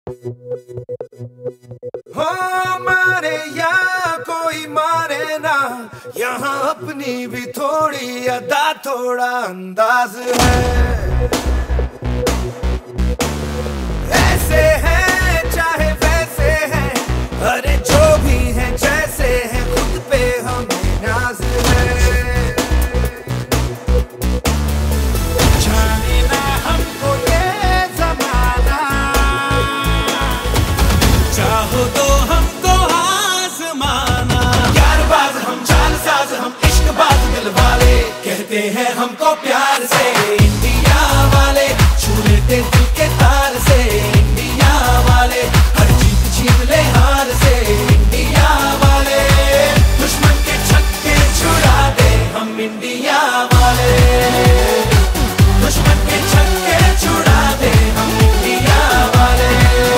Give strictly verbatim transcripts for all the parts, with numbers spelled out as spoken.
हो मारे या कोई मारे ना, यहाँ अपनी भी थोड़ी अदा थोड़ा अंदाज है। ऐसे हैं चाहे वैसे हैं, अरे जो भी हैं जैसे हैं, खुद पे हमें नाज है। जाने ना हमको ये जमाना, चाहो तो हमको आज़माना। यारबाज हम, चालसाज हम, इश्कबाज दिल वाले, कहते हैं हमको प्यार से इंडिया वाले, छू लेते दिल के तार से इंडिया वाले, हर जीत छीन ले हार से इंडिया वाले, दुश्मन के छक्के छुड़ा दे हम इंडिया वाले, दुश्मन के छक्के छुड़ा दे हम इंडिया वाले।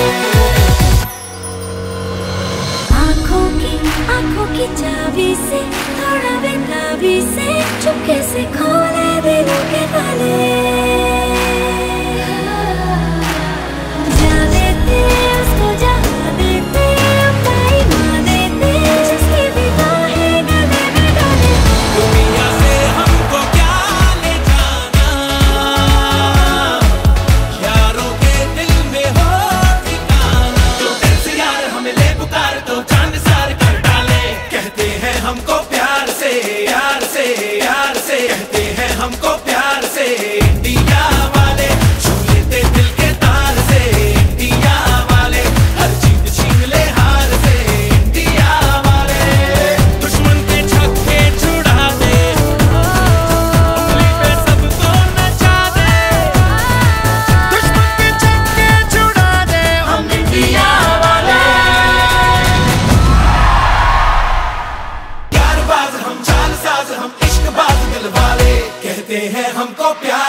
आँखों की आँखों की चाबी से, थोड़ा बेताबी से, चुपके से खोले दिलों के ताले। जा देते उसको जहाँ देते, पाई माँ देते, जिसकी भी बाहें गले में डाले। दुनिया से हमको क्या ले जाना, यारों के दिल में हो ठिकाना। जो दिल से यार हमें ले पुकार तो चांद सार कर डाले, कहते हैं हमको प्यार से यार से यार से, कहते हैं हमको प्यार से इंडिया वाले, छू लेते दिल के तार से इंडिया वाले, हर जीत छीन ले हार से इंडिया वाले, दुश्मन के छक्के छुड़ा दे, उंगली पे सबको नचा दे, दुश्मन के छक्के छुड़ा दे हम इंडिया वाले। यारबाज हम, चालसाज हम, इश्कबाज दिल वाले, कहते हैं हमको प्यार